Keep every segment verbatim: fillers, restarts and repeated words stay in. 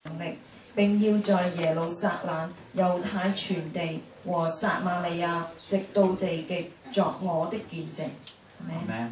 力，並要在耶路撒冷、猶太全地和撒瑪利亞，直到地極作我的見證。Amen。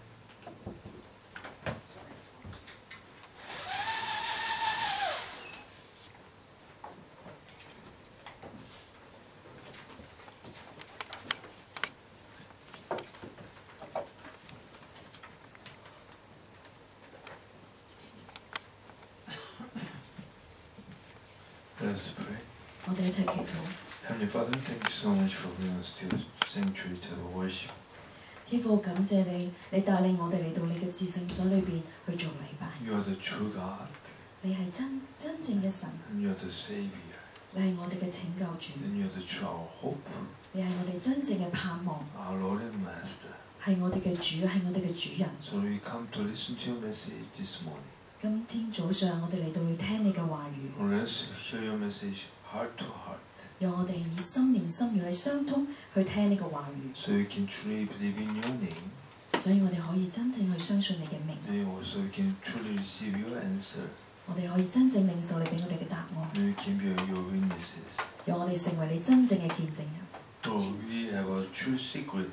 Let's pray. 我哋一齊祈禱。 Heavenly Father, thank you so much for bringing us to your sanctuary to worship. 天父，感謝你，你帶領我哋嚟到你嘅至聖所裏邊去做禮拜。 You are the true God. 你係真真正嘅神。 And you are the Savior. 你係我哋嘅拯救主。 And you are the true our hope. 你係我哋真正嘅盼望。 Our Lord and Master. 係我哋嘅主，係我哋嘅主人。 So we come to listen to your message this morning. 今天早上我哋嚟到去聽你嘅話語。 Let us hear your message heart to heart. 讓我哋以心連心與你相通去聽呢個話語。 So we can truly believe in your name. 所以我哋可以真正去相信你嘅名。 And also we can truly receive your answer. 我哋可以真正領受你俾我哋嘅答案。 And we can be your witnesses. 讓我哋成為你真正嘅見證人。 So we have a true secret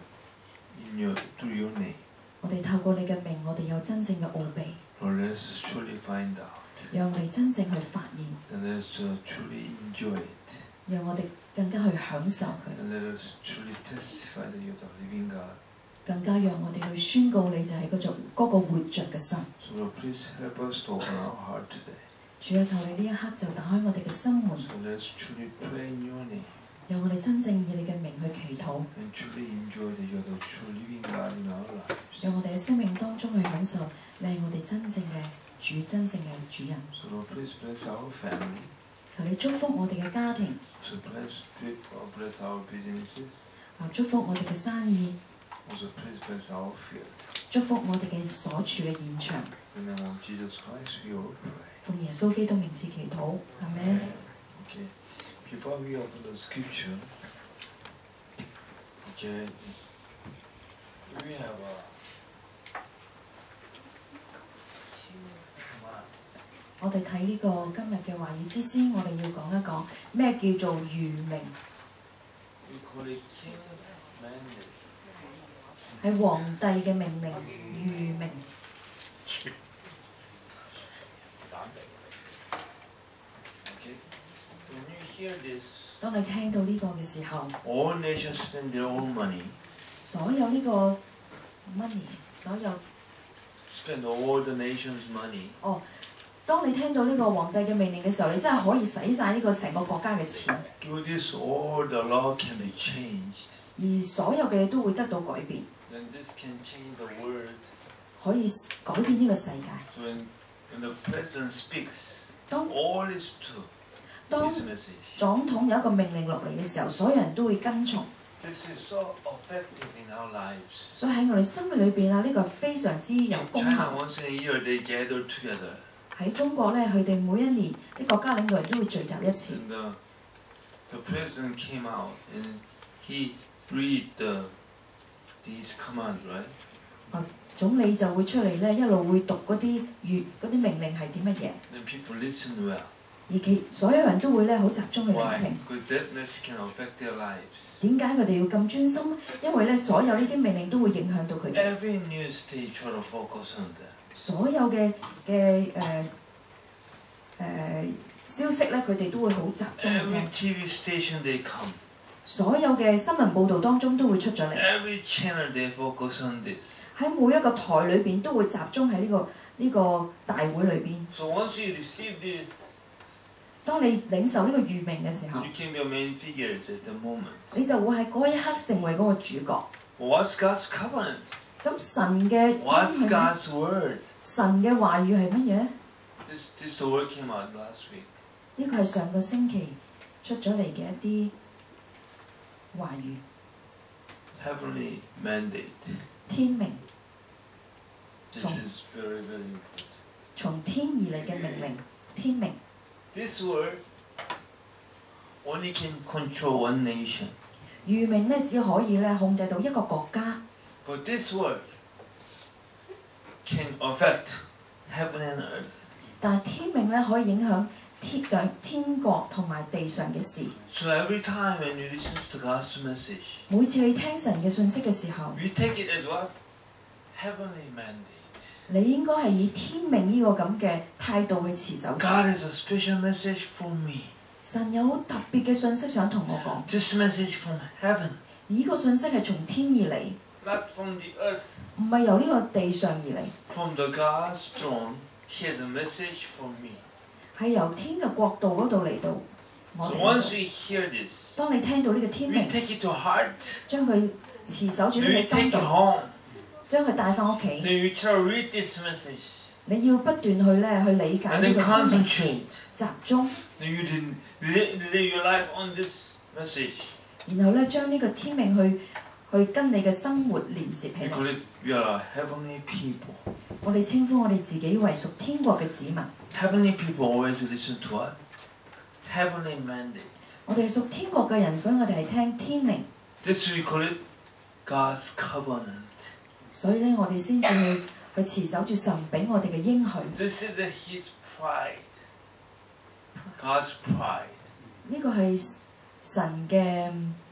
in your through your name. 我哋透過你嘅名，我哋有真正嘅奧秘。 Lord, let us truly find out. 讓我哋真正去發現。 And let us uh, truly enjoy it. 讓我哋更加去享受佢。 And let us truly testify that you are the living God. 更加讓我哋去宣告你就係嗰種嗰個活着嘅神。 So Lord, please help us to open our heart today. 主啊，求你呢一刻就打開我哋嘅心門。 So let us truly pray in your name. 讓我哋真正以你嘅名去祈禱。 And truly enjoy that you are the true living God in our lives. 讓我哋喺生命當中去享受你係我哋真正嘅主，真正嘅主人。 So Lord, please bless our family. 求你祝福我哋嘅家庭。 So bless, bless our businesses. 啊，祝福我哋嘅生意。 Also please bless our field. 祝福我哋嘅所處嘅現場。 In the name of Jesus Christ, we all pray. 奉耶穌基督名字祈禱，阿們。 Okay. Before we open the scripture, okay, we have a. 我哋睇呢個今日嘅話語之先，我哋要講一講咩叫做諭命。 We call it King's mandate. 係皇帝嘅命令，諭命。 Okay. When you hear this, 當你聽到呢個嘅時候， all nations spend their own money. 所有呢個 money， 所有 Spend all the nations' money. 哦。當你聽到呢個皇帝嘅命令嘅時候，你真係可以使晒呢個成個國家嘅錢。 Through this, all the law can be changed. 而所有嘅嘢都會得到改變。 Then this can change the world. 可以改變呢個世界。 So when, when the president speaks, 當 all is true. 當 His message. 總統有一個命令落嚟嘅時候，所有人都會跟從。 This is so effective in our lives. 所以喺我哋生命裏邊啊，呢個非常之有功 China 效。 once in a year they gather together. 喺中國咧，佢哋每一年啲國家領導人都會聚集一次。 And the, the president came out and he read the these commands, right? 啊，總理就會出嚟咧，一路會讀嗰啲粵嗰啲命令係啲乜嘢。 Then people listen well. 而其所有人都會咧好集中去聆 Why? 聽。 Because that message can affect their lives. 點解佢哋要咁專心？因為咧，所有呢啲命令都會影響到佢哋。 Every news they try to focus on that. 所有嘅嘅誒誒消息咧，佢哋都會好集中去 Every 聽。 T V station they come. 所有嘅新聞報導當中都會出咗嚟。 Every channel they focus on this. 喺每一個台裏邊都會集中喺呢、個呢、個大會裏邊。 So once you receive this, 當你領受呢個預命嘅時候， you can be a main figures at the moment. 你就會喺嗰一刻成為嗰個主角。 What's God's covenant? 咁神嘅 What's God's word? 神嘅話語係乜嘢？ This this the word came out last week. 呢個係上個星期出咗嚟嘅一啲話語。 Heavenly mandate. 天命 This is very very important. 從天而嚟嘅命令，天命。 This word only can control one nation. 預命咧只可以咧控制到一個國家， But this word can affect heaven and earth. 但係天命咧可以影響天上天國同埋地上嘅事。 So every time when you listen to God's message, 每次你聽神嘅信息嘅時候， we take it as what? Heavenly mandate. 你應該係以天命呢個咁嘅態度去持守。 God has a special message for me. 神有好特別嘅信息想同我講， This message from heaven, 呢個信息係從天而嚟， not from the earth. 唔係由呢個地上而嚟， From the God's throne, He has a message for me. 係由天嘅國度嗰度嚟到我 So 哋 once 嗰度。 we hear this, 當你聽到呢個天 we 命， take it to heart. 將佢持守住 Then 呢個 we 心 take it 度， home. 將佢帶翻屋企。 Then we try to read this message. 你要不斷去咧去理解 And 呢 then 個天命， concentrate. 集中， Then you didn't live, live your life on this message. 然後咧將呢個天命去去跟你嘅生活連接起 We 嚟。 call it, we are a heavenly people. 我哋稱呼我哋自己為屬天國嘅子民。 Heavenly people always listen to what? Heavenly mandate. 我哋係屬天國嘅人，所以我哋係聽天命， This we call it God's covenant. 所以咧我哋先至去去持守住神俾我哋嘅應許。 This is the, His pride. God's pride. 呢個係神嘅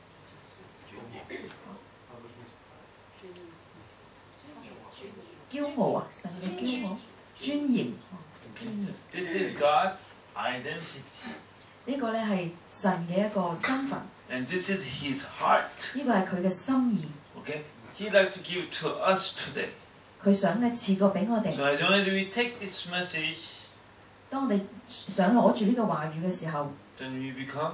驕傲啊！神嘅驕傲、尊嚴、尊嚴。 This is God's identity. 呢個咧係神嘅一個身份， And this is His heart. 呢個係佢嘅心意。 Okay? He'd like to give to us today. 佢想咧賜過俾我哋。 So as long as we take this message, 當我哋想攞住呢個話語嘅時候， then we become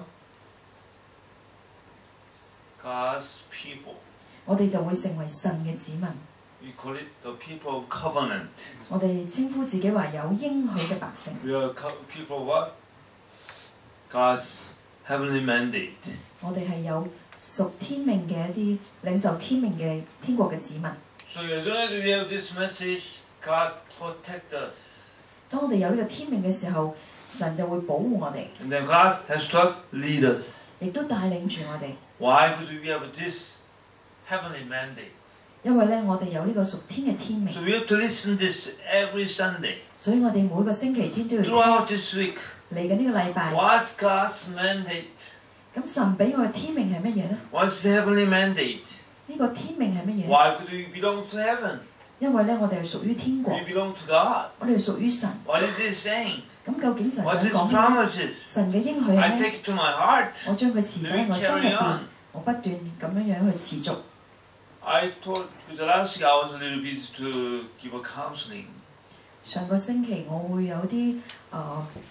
God's people. 我哋就會成為神嘅子民。 We call it the people of covenant. 我哋稱呼自己為有應許嘅百姓。 We are co- people of what? God's heavenly mandate. 我哋係有屬天命嘅一啲領受天命嘅天國嘅子民。 So as long as we have this message, God protect us. 當我哋有呢個天命嘅時候，神就會保護我哋， And then God has to lead us. 亦都帶領住我哋。 Why? Because we have this heavenly mandate. 因為咧，我哋有呢個屬天嘅天命， So we have to listen this every Sunday. 所以我哋每個星期天都要聽 Throughout this week, 嚟緊呢個禮拜。 what's God's mandate? 咁神俾我嘅天命係乜嘢咧？ What's the heavenly mandate? 呢個天命係乜嘢？ Why? Because we belong to heaven. 因為咧，我哋係屬於天國 We，belong to God. 我哋係屬於神。 What is He saying? 咁究竟神想 What's His 講咩？ promises? 神嘅應許 I 係咩？ take it to my heart. 我將佢持守喺 Then 我 we 心入 carry 邊 on.， 我不斷咁樣樣去持續。 I told, because last week I was a little busy to give a counseling. 上個星期我會有啲誒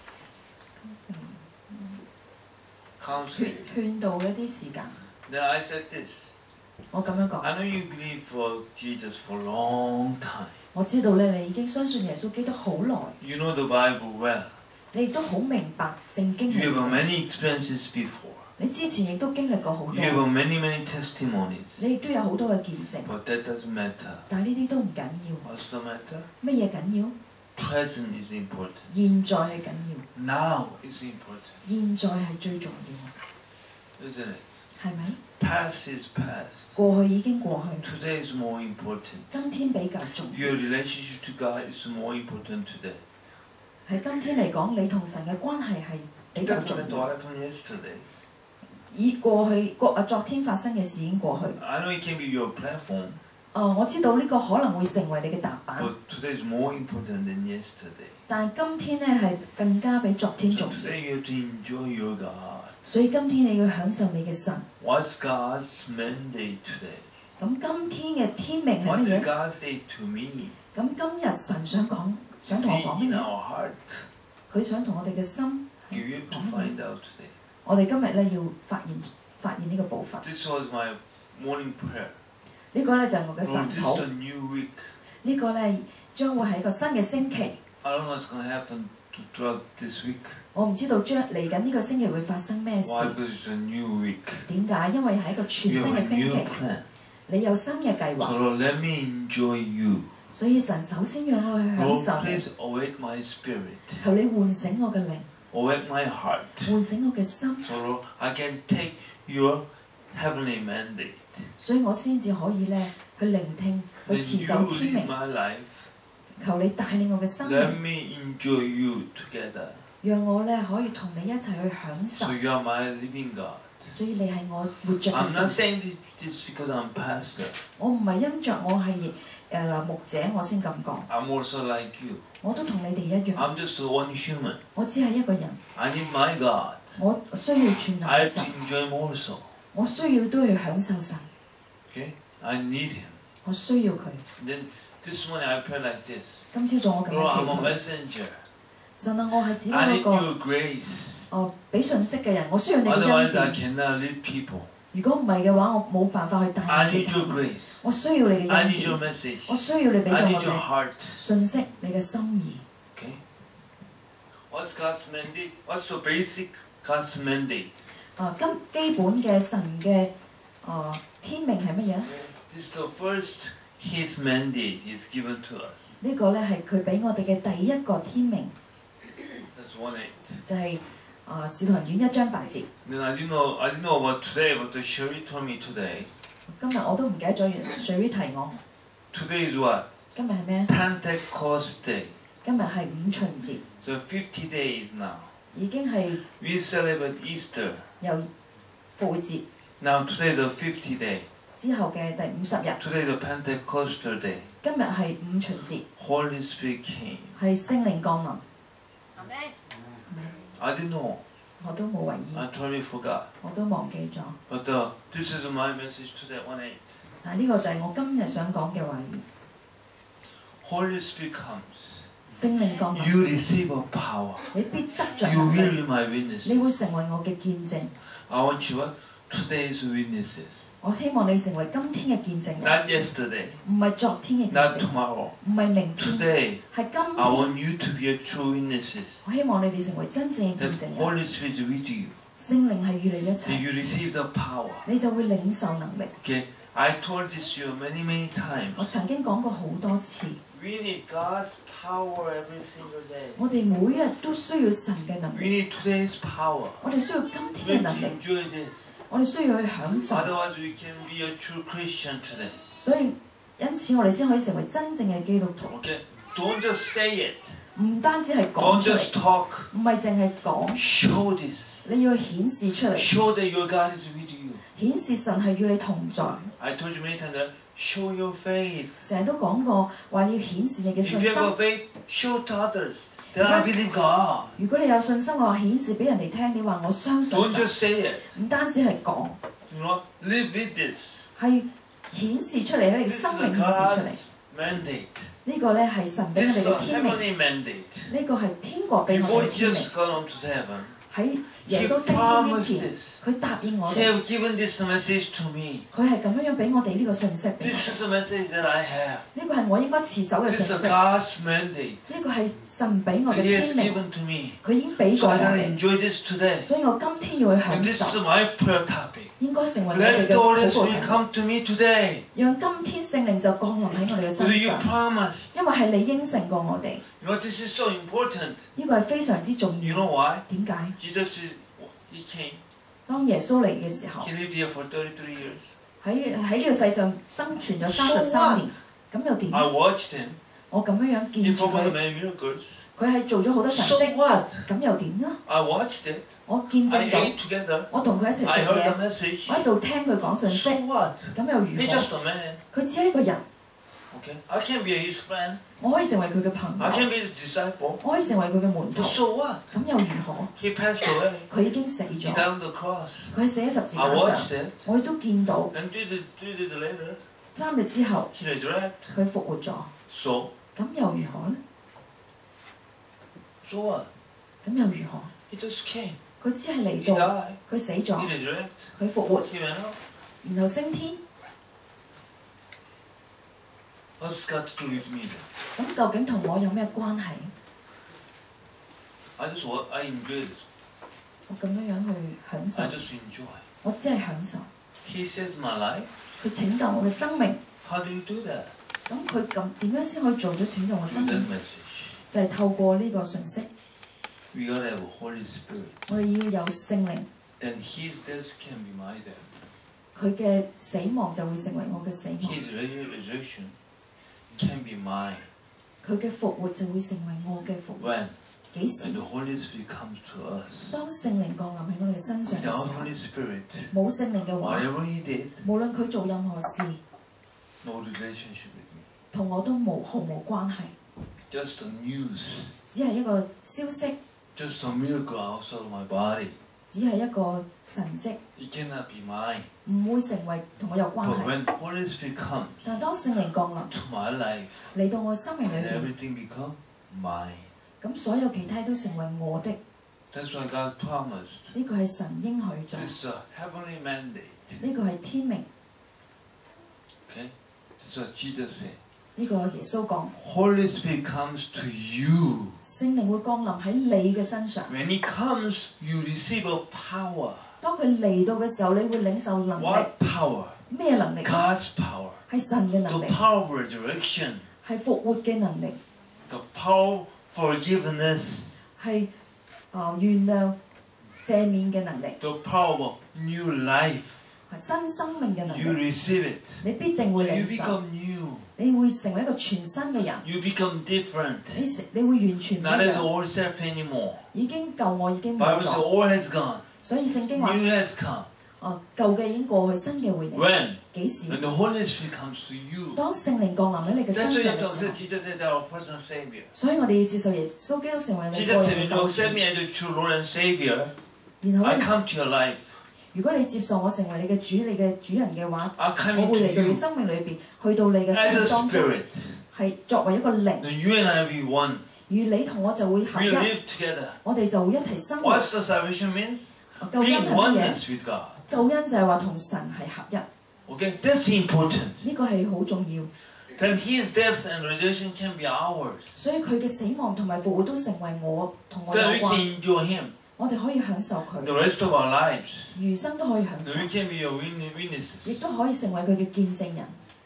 Counseling. 勸勸導嘅一啲時間， Then I said this. 我咁樣講。 I know you believe for Jesus for a long time. 我知道咧，你已經相信耶穌基督好耐， You know the Bible well. 你亦都好明白聖經 You 係 have 點。 many experiences before. 你之前亦都經歷過好 You have 多， many, many testimonies. 你亦都有好多嘅見證， But that doesn't matter. 但係呢啲都唔緊要。 What's the matter? 乜嘢緊要？ Present is important. 現在係緊要， Now is important. 現在係最重要， Isn't it? 係咪？ Past is past. 過去已經過去， Today is more important. 今天比較重要。 Your relationship to God is more important today. 喺今天嚟講，你同神嘅關係係比 It 較 doesn't 重 matter 要。 what happened yesterday. 以過去過啊昨天發生嘅事已經過去。 I know it can be your platform, 誒、我知道呢個可能會成為你嘅踏板， but today is more important than yesterday. 但係今天咧係更加比昨天 So 重要。 today you have to enjoy your God. 所以今天你要享受你嘅神。 What's God's mandate today? 咁今天嘅天命係 What 乜 did 嘢？ God say to me? 咁今日神想講，想 See 同我講 in 乜嘢？ our heart. 佢想同我哋嘅心 You have to 講乜嘢 find out today. 我哋今日咧要發現發現呢個步伐。 This was my morning prayer. 呢個咧就係我嘅 Lord, 神 this is 禱。 a new week. 呢個咧將會係一個新嘅星期。 I don't know what's going to happen to, throughout this week. 我唔知道將嚟緊呢個星期會發生咩事。 Why? Because it's a new week. 點解？因為係一個全 You 新 have 嘅 a 星 new 期， plan. 你有新嘅計 So 劃。 Lord, let me enjoy you. 所以神首先讓我去享 Lord, 受你， please awake my spirit. 求你喚醒我嘅靈， Awake my heart. 喚醒我嘅心， So Lord, I can take your heavenly mandate. 所以我先至可以咧去聆聽，去 Then 持 you 守天 lead 命。 my life. 求你帶領我嘅生 Let 命， me enjoy you together. 讓我咧可以同你一齊去享受。 So you are my living God. 所以你係我活着嘅 I'm not 神。 saying this because I'm pastor. 我唔係因着我係誒、呃、牧者我先咁講， I'm also like you. 我都同你哋一樣。 I'm just one human. 我只係一個人， I need my God. 我需要全能 I 嘅 have 神， to enjoy more so. 我需要都要享受神， Okay? I need Him. 我需要佢。 Then this morning I pray like this. 今朝早我咁 Lord, I'm a 樣祈禱， messenger. 神啊，我係只不 I 過一 need 個 your grace. 哦俾信息嘅人，我需要你嘅 Otherwise, I 恩典。 cannot lead people. 如果唔係嘅話，我冇辦法去帶 I 領 need 其他 your 人。 grace. 我需要你嘅 I 恩 need your 典， message. 我需要你俾到 I 我 need your 嘅 heart. 信息，你嘅心意。 Okay? What's God's mandate? What's the basic God's mandate? 啊，今基本嘅神嘅啊天命係乜嘢？ This is the first His mandate is given to us. 呢個咧係佢俾我哋嘅第一個天命， That's one eight. 就係啊《使徒行傳》一章八節。 Then I didn't know I didn't know about today, but the Sherry told me today. 今日我都唔記得咗，原來水提我。 Today is what? 今日係咩？ Pentecost Day. 今日係五旬節， So fifty days now. 已經係 We celebrate Easter. 由復活節 Now today is the fifty day. 之後嘅第五十日。 Today is the Pentecostal day. 今日係五旬節， Holy Spirit came. 係聖靈降臨。 I didn't know. 我都冇為意， I totally forgot. 我都忘記咗。 But uh, this is my message today, one eight. 但係呢個就係我今日想講嘅話語。 Holy Spirit comes. 聖靈降臨， You receive a power. 你必得着 You 能 will 力， be my 你 witnesses. 會成為我嘅見證。 I want you what? Today's witnesses. 我希望你成為今天嘅見證人， Not yesterday. 唔係昨天嘅見 Not 證， tomorrow. 唔係明天， Today. 係今 I 天。 want you to be a true witnesses. 我希望你哋成為真正嘅見 That 證人。 Holy Spirit is with you. 聖靈係與你一 That 齊， you receive the power. 你就會領受能力。 Okay. I told this to you many, many 我 times. 曾經講過好多次， We need God's power every single day. 我哋每日都需要神嘅能 We 力， need today's power. 我哋需要今 We 天嘅 need 能 to 力， enjoy this. 我哋需要去享受。 Otherwise, we can be a true Christian today. 所以因此我哋先可以成為真正嘅基督徒。 Okay? Don't just say it. 唔單止係講 Don't 出 just 嚟， talk. 唔係淨係講， Show this. 你要去顯示出嚟， Show that your God is with you. 顯示神係與你同在。 I told you many times that show your faith. 成日都講過話你要顯示你嘅 If 信 you 心。 have a faith, show to others that I believe God. 如果你有信心嘅話，顯示俾人哋聽，你話我相信 Don't 神， just say it. 唔單止係講， You know, live with this. 係顯示出嚟喺你 This is 生 the 命顯示出 God's 嚟。 mandate. 呢個咧係神俾我 This is 哋 the 嘅天命， heavenly mandate. 呢個係天國俾我 Before 哋嘅天命。 Jesus gone on to heaven, 喺耶 He 穌升天 promised 之前， this. 佢答應我 He 哋， have given this message to me. 佢係咁樣樣俾我哋呢個信息俾我 This 哋。 is the message that I have. 呢個係我應該持守嘅 This 信 is 息，呢 God's mandate 個係神俾我 that 嘅 He has 天命， given to me. 佢已經俾 So 過我 I gotta 哋， enjoy this today. 所以我今天要去 And 享 this 受， is my prayer topic. 應該成為我哋 Let 嘅 the 禱 Holy 告 Spirit 題目， come to me today. 讓今天聖靈就降臨喺我哋嘅 Will 身 you 上， promise? 因為係你應承過我哋， You know, this is so important. 呢個係非常之重 You 要。 know why? 點解？ Jesus is, He came. 當耶穌嚟嘅時候， He lived here for thirty-three years. 喺喺呢個世上生存咗三十三年，咁又點？ I watched Him. 我咁樣樣 He 見住 performed 佢， many miracles. 佢係做咗好多神 So 蹟， what? 咁又點呢？ I watched it. 我見 I 證到， ate together. 我同佢一齊食 I heard 嘢， the message. 我喺度聽佢講信 So 息， what? 咁又如 He's 何？ just a man. 佢只係一個人， Okay? I can be his friend. 我可以成為佢嘅朋 I 友， can be his disciple. 我可以成為佢嘅門 But 徒， so what? 咁又如何？ He passed away. 佢已經死 He 咗， died on the cross. 佢喺死喺十字 I 架 watched 上， it. 我哋都見到 And three days, three days later, 三日之後 he resurrected. 佢復活咗， So, 咁又如何呢？ so what? 咁又如何？ He just came. 佢只係嚟 He 到， died. 佢死 He 咗， resurrected. 佢復活， He went up. 然後升天。 What's got to do with me then? 咁究竟同我有咩關係？ I just what I enjoy this. 我咁樣樣去享 I 受， just enjoy. 我只係享受。 He saved my life. 佢拯救我嘅生命， How do you do that? 咁佢咁點樣先可以做到拯救我生 With that 命？ message. 就係透過呢個信息， We gotta have a Holy Spirit. 我哋要有聖靈， Then His death can be my death. 佢嘅死亡就會成為我嘅死亡， His resurrection can be mine. 佢嘅復活就會成為我嘅復活。 When? 幾時？ When the Holy Spirit comes to us. 當聖靈降臨喺我哋嘅身上嘅時 Without 候， Holy Spirit, 冇聖靈嘅話， whatever He did, 無論佢做任何事， no relationship with me. 同我都無毫無關係， Just a news, 只係一個消息， just a miracle outside of my body. 只係一個神蹟， It cannot be mine. 唔會成為同我有關 But 係。 when Holy Spirit comes 但係當聖靈降臨 to my life, 嚟到我生命裏 and 邊， everything become mine. 咁所有其他都成為我的。 That's why God promised. 呢個係神應許咗， This is a heavenly mandate. 呢個係天命。 Okay? This is what Jesus said. 呢個耶穌講， Holy Spirit comes to you. 聖靈會降臨喺你嘅身上。 When He comes, you receive a power. 當佢嚟到嘅時候，你會領受能力。 What power? 咩能力？ God's power. 係神嘅能 The 力， power of resurrection. 係復活嘅能力， The power of forgiveness. 係啊、呃、原諒赦免嘅能力， The power of new life. 係新生命嘅能 You 力。 receive it. 你必定 So 會 you 領受， become new. 你會成為一個全新嘅人， You become different. 你成你會完全唔一 Not as the 樣， old self anymore. 已經舊我已經冇 Bible says 咗， old has gone. 所以聖經話 New has come. 哦舊嘅已經過去，新嘅會嚟。 When? 幾時？ When the Holy Spirit comes to you. 當聖靈降臨喺你嘅 That's 身 why 上 you 嘅 have to 時候 accept，Jesus as our personal Savior. 所以我哋要接受耶穌基督成為你 Jesus 個 said, 人 when 嘅 you 救 accept 主。 me as your true Lord and Savior, 然後 I 咧， come to your life. 如果你接受我成為你嘅主、你嘅主人嘅話， I come 我會 into 嚟到你 you 生命裏邊，去到你嘅 as 生 a 命當中， spirit. 係作為一個靈， Then you and I will be one. 與你同我就會合 We 一， live together. 我哋就會一齊生活。 What's the salvation means? 救恩 Being 係乜嘢？ oneness with God. 救恩就係話同神係合一， Okay? That's important. 呢個係好重要。 Then His death and resurrection can be ours. 所以佢嘅死亡同埋復活都成為我同我有 Then we 關， can enjoy Him 我哋可以享受 the 佢， rest of our lives. 餘生都可以享 Then 受， we can be your witness- 亦 witnesses. 都可以成為佢嘅見證人。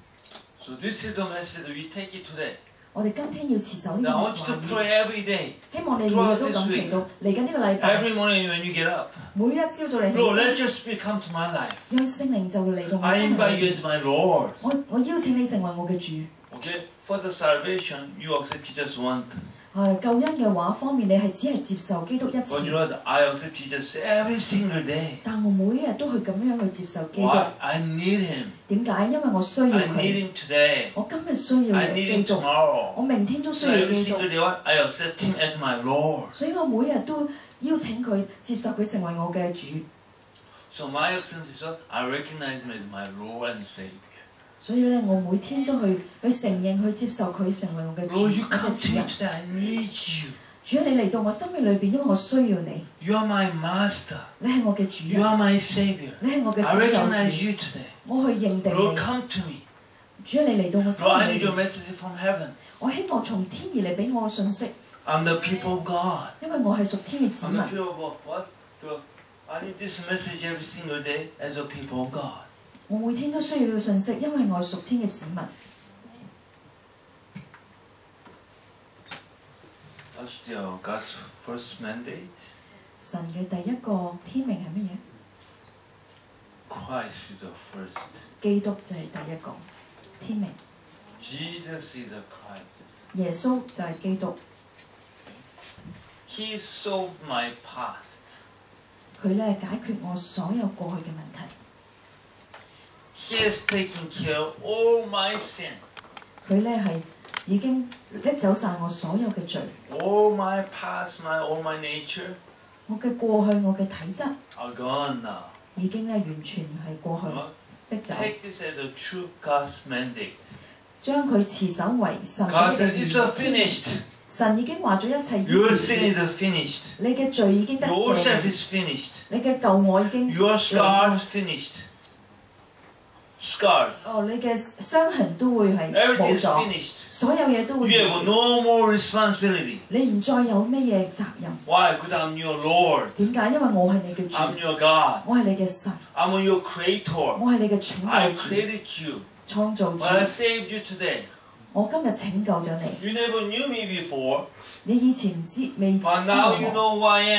So this is the message we take it today. 我哋今天要持守呢 Now I 個 want you to 畫面， pray every day. 希望你每日都咁祈禱。嚟緊呢個禮拜， Every morning when you get up. 每一朝早你起 Lord, 身 let，your spirit come to my life. 讓聖靈就會嚟到我 I 生命 invite 裏 you 邊。 as my Lord. 我我邀請你成為我嘅主。 Okay? For the salvation, you accept Jesus once. 係救恩嘅話方面，你係只係接受基督一 But you 次， know that I accept Jesus every single day. 但我每一日都去咁樣去接受基督。 Why? I need Him. 點解？因為我需要 I need 佢， Him today. 我今日需要 I 基 need Him 督， tomorrow. 我明天都需 So 要 every 基督， single day, what? I accept Him as my Lord. 所以我每日都邀請佢接受佢成為我嘅主。 So my actions is what? I recognize Him as my Lord and Savior. 所以咧，我每天都去去承認、去接受佢成為我嘅主。 Lord, you 我嘅 come to 主 me 人， today. I need you. 主啊，你嚟到我生命裏邊，因為我需要你， You are my Master. 你係我嘅主 You 人， are my Savior. 你係我嘅 I 拯 recognize 救 you 主。 today. 我去認定 Lord, 你， come to me. 主啊，你嚟到我生 Lord, I 命 need 裏 your 邊， message from heaven. 我希望從天而嚟俾我嘅信息， I'm the people of God. 因為我係屬天嘅子 I'm 民 the。people of what? The, I need this message every single day as a people of God. 我每天都需要呢個信息，因為我係屬天嘅子民。 That's the, uh, God's first mandate. 神嘅第一個天命係乜嘢？ Christ is the first. 基督就係第一個天命， Jesus is the Christ. 耶穌就係基督， He solved my past. 佢咧解決我所有過去嘅問題， He has taken care of all my sin. 佢咧係已經拎走晒我所有嘅罪， All my past, my all my nature 我嘅過去，我嘅體質 are gone now. 已經咧完全係過去 Huh? 逼走， Take this as a true God's mandate. 將佢持守為神 God 嘅 said, it's a 天命。 finished. 神已經話咗一切已 Your 完 sin 結， is a finished. 你嘅罪已經得 Your 赦 self 免， is finished. 你嘅舊我已經 Your 離 scars 開 finished. Scars. 哦，你嘅傷痕都會係 Everything 冇 is 咗， finished. 所有嘢都會 You 完 have 結， no more responsibility. 你唔再有咩嘢責任。 Why? Because I'm your Lord. 點解？因為我係你嘅主， I'm your God. 我係你嘅神， I'm your creator. 我係你嘅拯 I 救主、 created you. 創造 But I 主。 saved you today. 我今日拯救咗你， You never knew me before, 你以前唔知未知 but now you 我， know who I am.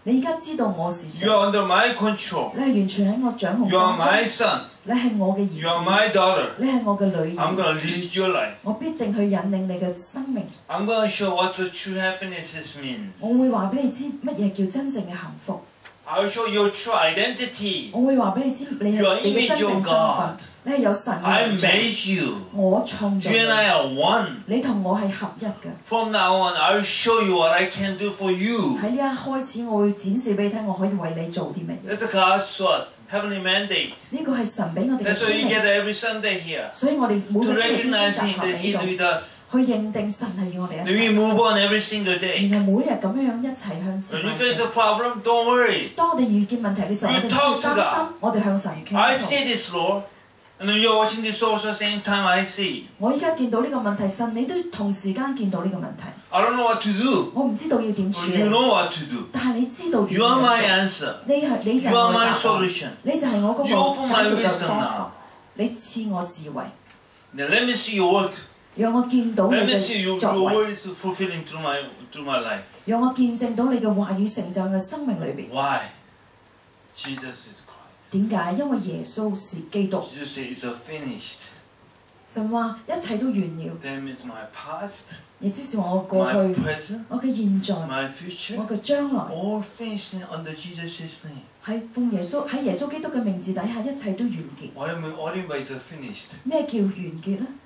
你而家知道我是誰。 You are under my control. 你係完全喺我掌控 You are 當 my 中。 son. 你係我嘅兒 You are 子。 my daughter. 你係我嘅女 I'm 兒。 going to lead your life. 我必定去引領你嘅生命。 I'm going to show what the true happiness is means. 我會話俾你知乜嘢叫真正嘅幸福。 I'll show your true identity. 我會話俾你知你 You are 係你嘅真 image 正 of 身份 God.。 你係有神嘅 I 形象。 made you. 我創造 You and I 你。 are one. 你同我係合一嘅。 From now on, I'll show you what I can do for you. 喺呢一開始，我會展示俾你聽，我可以為你做啲乜嘢。 That's God's what? Heavenly mandate. 呢個係神俾我哋嘅 That's why 天 you 命。 get every Sunday here. 所以我哋每 To 個星期天 recognize 先集 Him 合 that 喺 He's 度， with us. 去認定神係與我哋 Then 一 we 齊， move on every single day. 然後每日咁樣樣一齊向前 When you 邁 face 進。 a problem, don't worry. 當我哋遇見問題嘅時候，我 You 哋唔需 talk 要 to 擔 God. 心，我哋向神 I 傾 see 訴。 this, Lord. And then you're watching this also at the same time I see. 我依家見到呢個問題，神你都同時間見到呢個問題， I don't know what to do. 我唔知道要點處 But you 理， know what to do. 但係你知道點 You are 樣 my 做。 answer. 你係你就 You 係 are 我嘅 my 答案， solution. 你就係我嗰 You 個 open 解 my 決嘅 wisdom 方 now. 法。你賜我智慧， Now let me see your work. 讓我見到你 Let me see 嘅 your, 作 your 為， word is fulfilling through my through my life. 讓我見證到你嘅話語成就嘅生命裏邊。 Why? Jesus is Christ. 點解？因為耶穌是基督。 Jesus said it's a finished. 神話一切都完了， That means my past, 亦即是我過 my 去、 present, 我嘅現在、 my future, 我嘅將來， all finished under Jesus' name. 喺奉耶穌喺耶穌基督嘅名字底下，一切都完結。 What do you mean, what do you mean by it's a finished? 咩叫完結呢？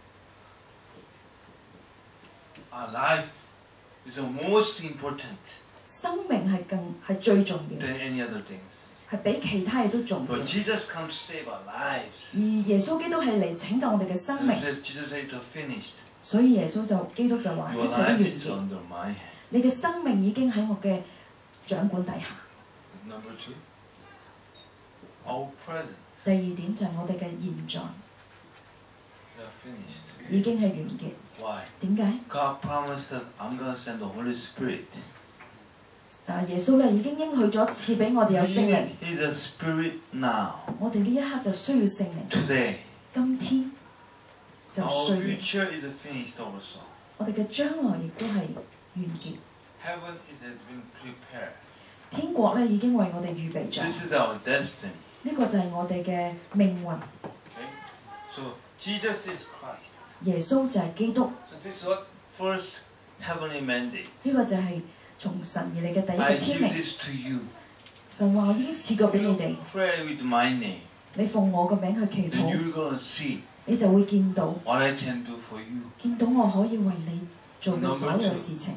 Our life is the most important 生命係更係最重要， than any other things. 係比其他嘢都重要。 But Jesus comes to save our lives. 而耶穌基督係嚟拯救我哋嘅生 And 命， said, Jesus said it's a finished. 所以耶穌就基督就話 Your 一切都完 life is 結。 under my hand. 你嘅生命已經喺我嘅掌管底下。 Number two, our present 第二點就係我哋嘅現在 is finished. 已經係完結。 Why? 點解？ God promised that I'm going to send the Holy Spirit. 啊！耶穌咧已經應許咗賜俾我哋有聖靈， He is a spirit now. 我哋呢一刻就需要聖靈。 Today. 今天就 Our 需要。 future is finished also. 我哋嘅將來亦都係完結。 Heaven it has been prepared. 天國咧已經為我哋預備咗， This is our destiny. 呢個就係我哋嘅命運。 Okay? So Jesus is Christ. 耶穌就係基督， So this is what first heavenly mandate. 呢個就係從神而嚟嘅第一 I 個天 give 命。 this to you. 神話我已經賜過俾你 You 哋， pray with my name. 你奉我個名去祈 Then 禱， you're going to see 你就會見到， what I can do for you. 見到我可以為你做嘅所有事情。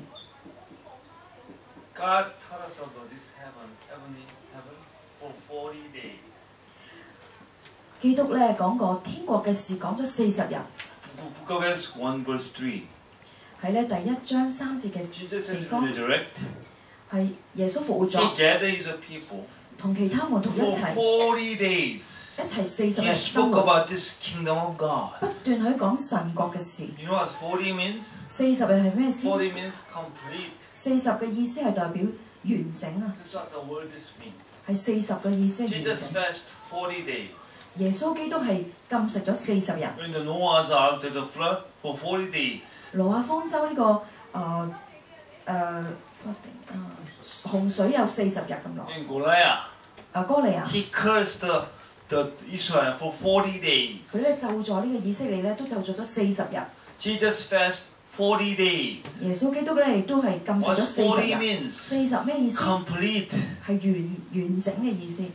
God taught us about this heaven, heavenly heaven for forty days. 基督咧講過天國嘅事，講咗四十日， Book of Acts one verse three. 喺咧第一章三節嘅 Jesus 地 has 方 been resurrected. 係耶穌復活 He 咗， gathered his people 同其他門徒一 for 齊 forty days. 一齊四十 He 日 spoke 生活， about this kingdom of God. 不斷去講神國嘅事。 You know what forty means? 四十日係咩先？ forty means complete. 四十嘅意思係代表完整啊， This is what the word is means. 係四十嘅意思係完 Jesus 整。 fasted forty days. 耶穌基督係禁食咗四十日。 In the Noah's Ark, there's a flood for forty days. 挪亞方舟呢、個誒誒誒洪水有四十日咁耐。 In Goliath, 啊哥利亞 he cursed the, the Israel for forty days. 佢咧咒咗呢個以色列咧都咒咗咗四十日。 Jesus fasted forty days. 耶穌基督咧亦都係禁食 What 咗四 forty 十日。 means? 四十咩意思？ Complete. 係完完整嘅意思。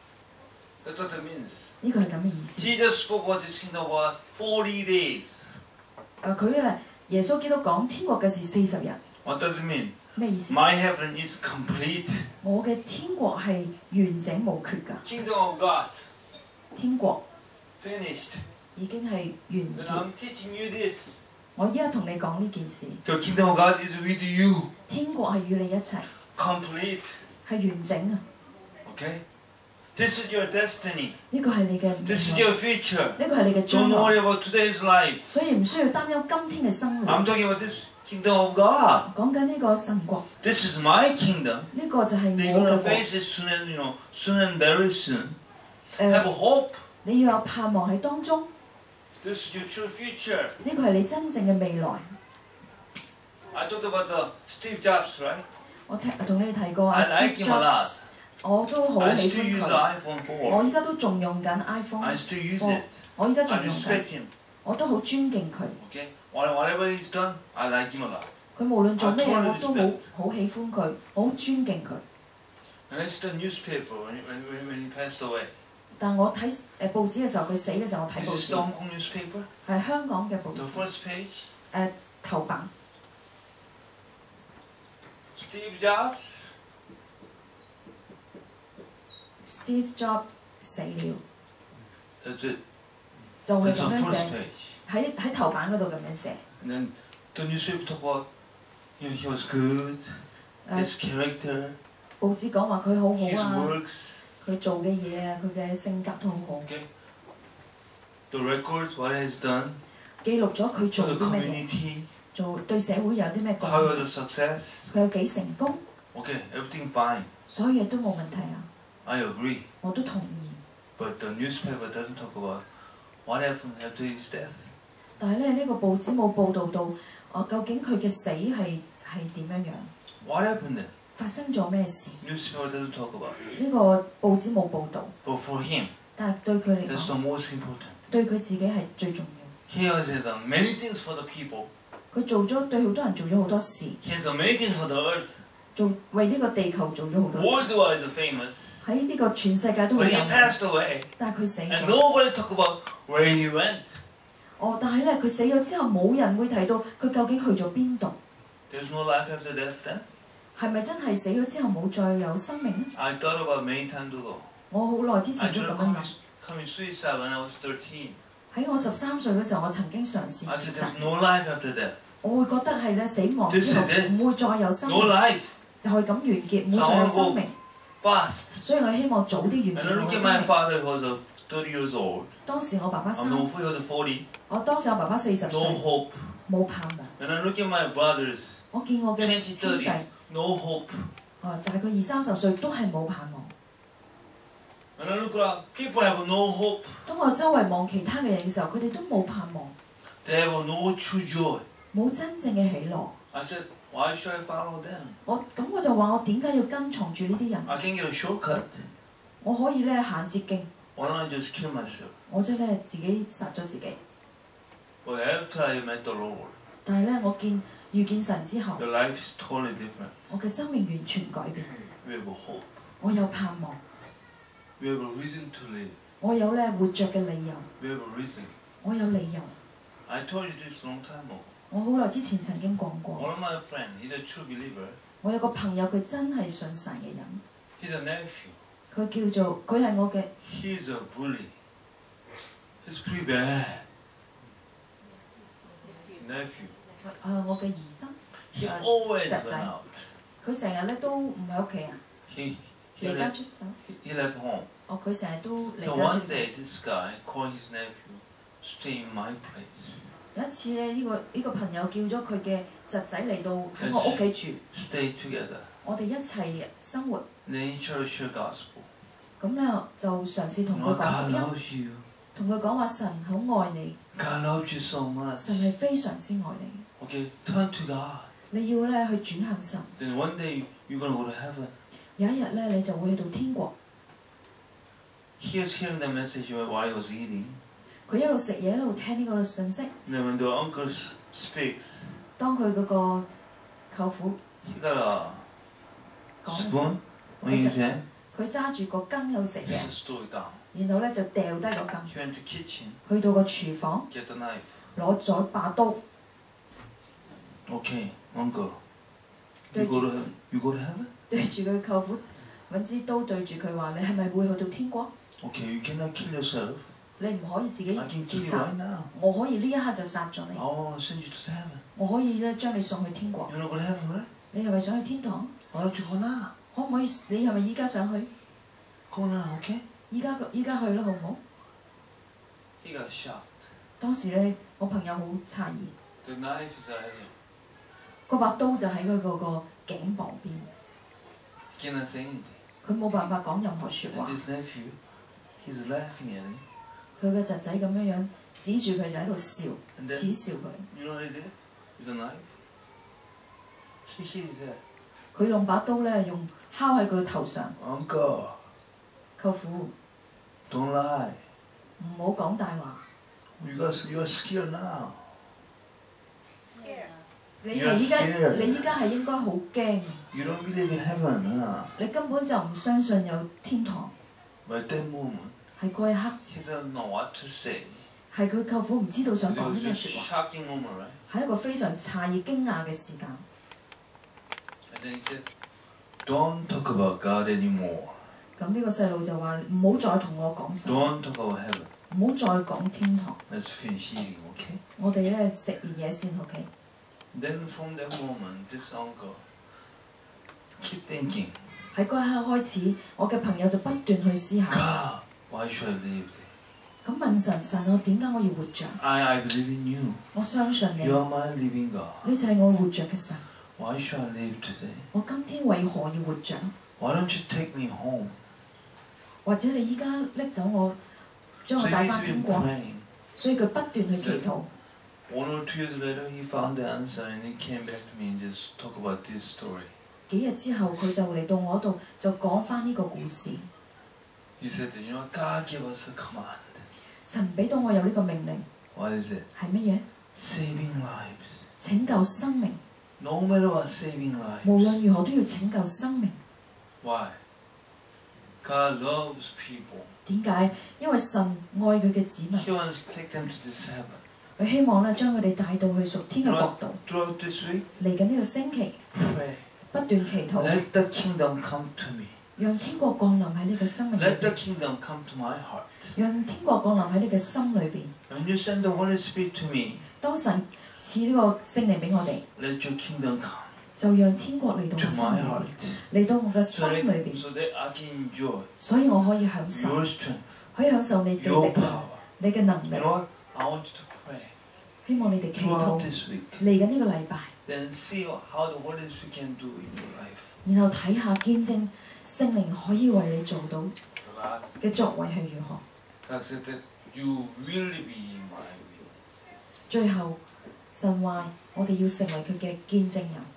That's what it means. 呢個係咁嘅意思。 Jesus spoke about this kingdom about forty days. 誒佢咧耶穌基督講天國嘅事四十日， What does it mean? 咩意思？ My heaven is complete. 我嘅天國係完整無缺㗎。 Kingdom of God 天國 finished. 已經係完 And 結。 I'm teaching you this. 我依家同你講呢件事， The kingdom of God is with you. 天國係與你一齊， Complete. 係完整啊！ Okay? This is your destiny. 呢個係你嘅命 This is 運， your future. 呢個係你嘅 Don't 將 worry 來， about today's life. 所以唔需要擔憂今天嘅生活。 I'm talking about this kingdom of God. 講緊呢個神國， This is my kingdom. 呢個就係 You're 我 gonna 嘅國。 face it soon and you know, soon and very soon. 誒、 Have a hope. 你要有盼望喺當中， This is your true future. 呢個係你真正嘅未來。 I talked about the Steve Jobs, right? 我聽同你哋提過啊 I like ，Steve him a lot. Jobs，我都好 I 喜 still 歡 use the 佢。 iPhone 我 four. 依家都仲用緊 iPhone I still use four， it. 我依家 I 仲用緊， respect him. 我都好尊敬佢。 Okay? What- Whatever he's done, I like him a lot. 佢無論做咩嘢， I totally 我都好 respect. 好喜歡佢，好尊敬佢。 And it's the newspaper when he, when, when, when he passed away. 但我睇誒報紙嘅時候，佢死嘅時候，我睇 This 報 is the 紙， Hong Kong newspaper. 係香港嘅報 The 紙， first page. 誒頭版。 Steve Jobs. Steve Jobs 死了， That's it. 就係 That's 咁 the 樣 first 寫， page. 喺喺頭版嗰度咁樣寫。 And then the newspaper talk about, you know, he was good, 誒 his character, 報紙講話佢好 his 好啊， works. 佢做嘅嘢啊，佢嘅性格都好好， Okay? The records, what he has done 記錄咗佢 for 做 the 啲咩嘢， community, 做對社會有啲咩貢 how he was 獻， a success. 佢有幾成功， Okay, everything fine. 所有嘢都冇問題啊， I agree. 我都同意。 But the newspaper doesn't talk about what happened after his death. 但係咧，呢、這個報紙冇報導到，哦，究竟佢嘅死係係點樣樣， What happened then? 發生咗咩事？ Newspaper doesn't talk about it. 呢、個報紙冇報導， But for him, 但係對佢嚟 that's the 講， most important. 對佢自己係最重要。 He has done many things for the people. 佢做咗對好多人做咗好多事， He has done many things for the earth. 做為呢個地球做咗好多事， Worldwide famous. 喺呢個全世界都好 But 有 he 名。 passed away. 但係佢死 And 咗。 nobody talk about where he went. 哦，但係咧，佢死咗之後，冇人會提到佢究竟去咗邊度。 There's no life after death then? 係咪真係死咗之後冇再有生命咧？ I thought about many times ago. 我好耐之 I 前都 tried 咁 to 樣 commit, 諗。 commit suicide when I was thirteen. 喺我十三歲嘅時候，我曾經嘗試 I 自 said 殺。 there's no life after death. 我會覺得係咧死亡之 This 後 is it. 唔會再有生 No 命， life. 就係咁完結，唔會再有生命。 Fast. 所以我希望早啲完 And I 結我 look 嘅 at 生 my 命。 father, he was uh, thirty years old. 當時我爸爸 I'm 三， no he was forty. 我當時我爸爸四十 No 歲， hope. 冇盼望。 And I look at my brothers, 我見我嘅 twenty, 兄弟， thirty, no hope. 啊大概二三十歲都係冇盼望。 And I look around, people have no hope. 當我周圍望其他嘅人嘅時候，佢哋都冇盼望， They have no true joy. 冇真正嘅喜樂。 I said, why should I follow them? 我咁我就話我點解要跟從住呢啲人？ I can get a shortcut. 我可以咧行捷徑， Why don't I just kill myself? 我即係咧自己殺咗自己。 But after I met the Lord, 但係咧，我見遇見神之後， the life is totally different. 我嘅生命完全改變。 We have a hope. 我有盼望， We have a reason to live. 我有咧活着嘅理由， We have a reason. 我有理由。 I told you this long time ago. 我好耐之前曾經講過， One of my friends, he's a true believer. 我有個朋友佢真係信神嘅人， He's a nephew. 佢叫做佢係我嘅 He's a bully. He's pretty bad. Nephew. 誒、呃我嘅兒甥， He Uh, always that's went right. out. 佢成日咧都唔喺屋企啊， He he 離家 left, 出走。 he left home. 哦，佢成日都離 So 家 one 出走。 day, this guy called his nephew, stay in my place. 有一次咧，呢、個呢、個朋友叫咗佢嘅侄仔嚟到喺我屋企住， Stay together. 我哋一齊生活。 Then he tried to share gospel. 咁咧就嘗試同佢 Oh, 講 God 福音， loves you. 同佢講話神好愛你， God loves you so much. 神係非常之愛你。 Okay, turn to God. 你要咧去轉向神， Then one day you're gonna go to heaven. 有一日咧你就會去到天國。 He was hearing the message while he was eating. 佢一路食嘢一路聽呢個信息。 And then when the uncle speaks, 當佢嗰個舅父 he got a 講嘅時候 spoon on his hand. 佢揸住個羹喺度食嘢， Just throw it down. 然後咧就掉低個羹， He went to kitchen, 去到個廚房 get the knife. 攞咗把刀， Okay, uncle. You Don't go to you- heaven. You go to heaven? 對住佢舅父揾支刀對住佢話：你係咪會去到天國？ Okay, you cannot kill yourself. 你唔可以自己 I can 自 kill you 殺， right now. 我可以呢一刻就殺咗你， I want to send you to heaven. 我可以咧將你送去天國。 You wanna go to heaven, right? 你係咪想去天堂？ Why don't you go now? 可唔可以？你係咪依家想去？ Go now, okay? 依家依家去啦，好唔好？ He got shot. 當時咧，我朋友好詫異， The knife is right here. 嗰把刀就喺佢嗰個頸膀邊， He cannot say anything. 佢冇辦法講任何説 And 話。 this nephew, he's laughing at him. 佢嘅侄仔咁樣樣指住佢就喺度笑， And then- 恥笑佢。 You know what he did with the knife? He hit his head. 佢用把刀咧，用敲喺佢頭上。 Uncle, 舅父， don't lie. 唔好講大話。 You guys, you're scared now. 你係依家， You're scared. 你依家係應該好驚。 You don't believe in heaven, huh? 你根本就唔相信有天堂。 But at that moment, 係嗰一刻， he doesn't know what to say. 係佢舅父唔知道想 It 講 was 啲咩 just 説話， shocking moment, right? 係一個非常詫異驚訝嘅時間。 And then he said, don't talk about God anymore. 咁呢個細路就話：唔好再同我講神， Don't talk about heaven. 唔好再講天堂。 Let's finish eating, okay? 我哋咧食完嘢先，OK。 Then from that moment, this uncle keep thinking, 喺嗰一刻開始，我嘅朋友就不斷去思考。 God, why should I live there? 咁問神：神，我點解我要活着？ I, I believe in you. 我相信你， You 呢 are my living God. 就係我活着嘅神。 Why should I live today? 我今天為何要活着？ Why don't you take me home? 或者你依家拎走我，將 So 我帶 he's 翻 been 天國。 praying. 所以佢不斷去祈禱。 One or two years later, he found the answer and he came back to me and just talk about this story. 幾日之後，佢就嚟到我度，就講翻呢個故事。 He said, that, you know, God gave us a command. 神俾到我有呢個命令， What is it? 係乜嘢？ Saving lives. 拯救生命， No matter what, saving lives. 無論如何都要拯救生命。 Why? God loves people. 點解？因為神愛佢嘅子民， He wants to take them to this heaven. 佢希望咧將佢哋帶到去屬天嘅國度。 Throughout this week, 嚟緊呢個星期， pray. 不斷祈禱， Let the kingdom come to me. 讓天國降臨喺你嘅生命裏 Let the 邊， kingdom come to my heart. 讓天國降臨喺你嘅心裏邊。 When you send the Holy Spirit to me, 當神賜呢個聖靈俾我哋， let your kingdom come 就讓天國嚟到 to 我心 my 裏 heart. 邊，嚟到我嘅 So 心裏 that, 邊， so that I can enjoy 所以我可以享受， your strength, 可以享受你嘅 your 力量、 power. 你嘅能 You 力。 know what? I want you to pray 希望你哋祈 throughout 禱 this week. 嚟緊呢個禮拜， Then see how the Holy Spirit can do in your life. 然後睇下見證聖靈可以為你做到 The last, 嘅作為係如何。 God said that you will be my witness. 最後，神話我哋要成為佢嘅見證人，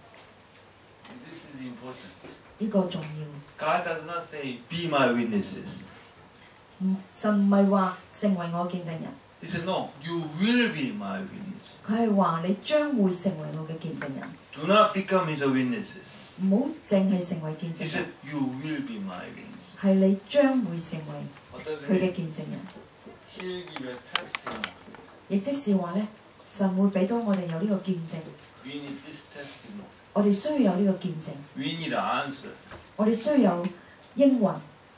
This is important. 呢、個重要。 God does not say, be my witnesses. 唔神唔係話成為我見證人， He said, no, you will be my witness. 佢係話你將會成為我嘅見證人， Do not become his witnesses. 唔好淨係成為見 He 證 said, 人， you will be my witness. 係你將會成為 What does it 佢嘅 mean? 見證人。 He will give you a testimony. 亦即是話咧，神會俾到我哋有呢個見證， We need this testimony. 我哋需要有呢個見證， We need an answer. 我哋需要有應允。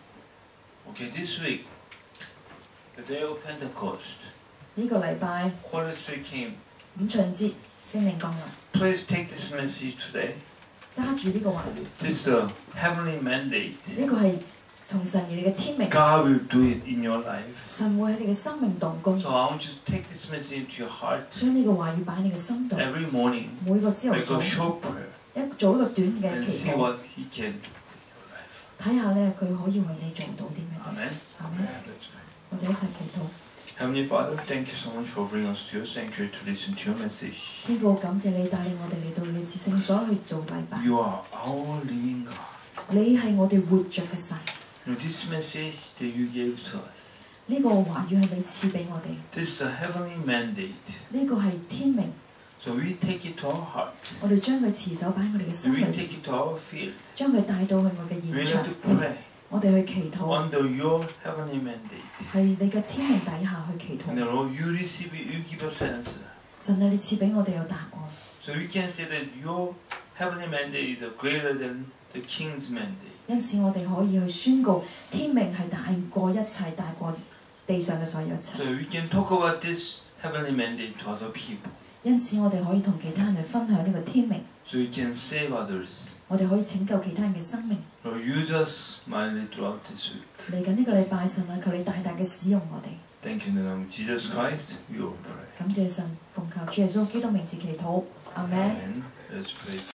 Okay, this week, the day of Pentecost, 呢個禮拜 Holy Spirit came. 五旬節聖靈降臨， Please take this message today. 揸住呢個話語， This is the heavenly mandate. 呢個係從神而嚟嘅天命， God will do it in your life. 神會喺你嘅生命當中 So I want you to take this message into your heart 將呢個話語擺喺你嘅心度， every morning. 每個朝頭 Make 早 a short prayer 一做一個短嘅 and 祈 see 禱， what He can do in your life. 睇下咧佢可以為你做到啲咩？ Amen. Amen. Let's pray. 我哋一齊祈禱。 Heavenly Father, thank you so much for bringing us to your sanctuary to listen to your message. 天父，感謝你帶領我哋嚟到你至聖所去做禮拜。 You are our living God. 你係我哋活着嘅神， You know, this message that you gave to us, 呢個話語係你賜俾我哋， this is the heavenly mandate. 呢個係天命。 So we take it to our heart. 我哋將佢持守擺喺我哋嘅心 We 裏， take it to our field. 將佢帶到去我嘅 We 現 need 場。 to pray 我哋去祈禱， under your heavenly mandate. 係你嘅天命底下去祈 And 禱。 then, Lord, you receive it, you give us an answer. 神啊，你賜俾我哋有答案， So we can say that your heavenly mandate is greater than the king's mandate. 因此我哋可以去宣告天命係大過一切，大過地上嘅所有一切。 So we can talk about this heavenly mandate to other people. 因此我哋可以同其他人去分享呢個天命， So we can save others. 我哋可以拯救其他人嘅生命。 Lord, use us mightily throughout this week. 嚟緊呢個禮拜，神啊，求你大大嘅使用我哋。 Thank you in the name of Jesus Christ. We will pray. 感謝神，奉靠主耶穌基督名字祈禱，阿門。 Amen. Let's pray.